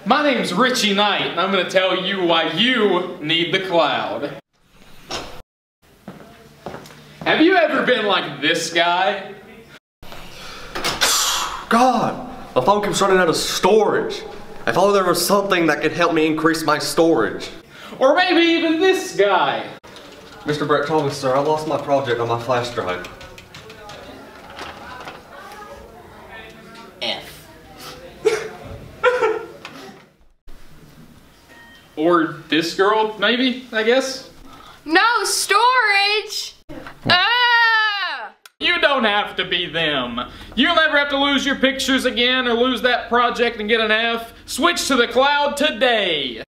My name's Richie Knight, and I'm going to tell you why you need the cloud. Have you ever been like this guy? God, my phone keeps running out of storage. If only there was something that could help me increase my storage. Or maybe even this guy. Mr. Brett Thomas, sir, I lost my project on my flash drive. F. Or this girl, maybe, I guess? No storage! Ah! You don't have to be them. You'll never have to lose your pictures again or lose that project and get an F. Switch to the cloud today.